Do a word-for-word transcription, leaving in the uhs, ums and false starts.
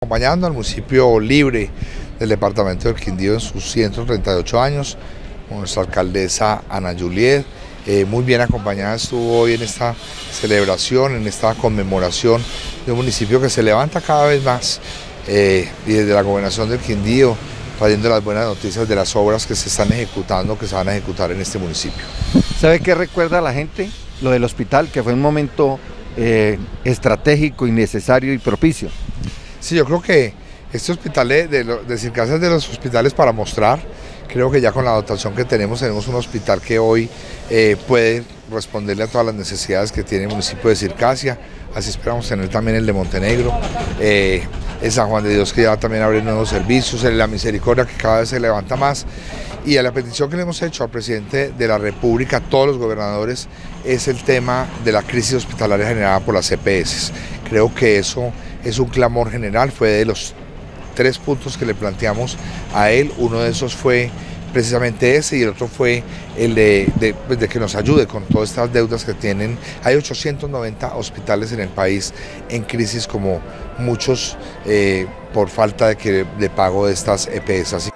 Acompañando al municipio libre del departamento del Quindío en sus ciento treinta y ocho años, con nuestra alcaldesa Ana Juliet, eh, muy bien acompañada estuvo hoy en esta celebración, en esta conmemoración de un municipio que se levanta cada vez más, eh, y desde la gobernación del Quindío, trayendo las buenas noticias de las obras que se están ejecutando, que se van a ejecutar en este municipio. ¿Sabe qué recuerda a la gente? Lo del hospital, que fue un momento eh, estratégico y necesario y propicio. Sí, yo creo que este hospital de, de, de Circasia es de los hospitales para mostrar. Creo que ya con la dotación que tenemos, tenemos un hospital que hoy eh, puede responderle a todas las necesidades que tiene el municipio de Circasia. Así esperamos tener también el de Montenegro, eh, el San Juan de Dios, que ya también abre nuevos servicios, el La Misericordia, que cada vez se levanta más. Y a la petición que le hemos hecho al presidente de la República, a todos los gobernadores, es el tema de la crisis hospitalaria generada por las E P S. Creo que eso es un clamor general, fue de los tres puntos que le planteamos a él, uno de esos fue precisamente ese y el otro fue el de, de, de que nos ayude con todas estas deudas que tienen. Hay ochocientos noventa hospitales en el país en crisis, como muchos eh, por falta de, que, de pago de estas E P S. Así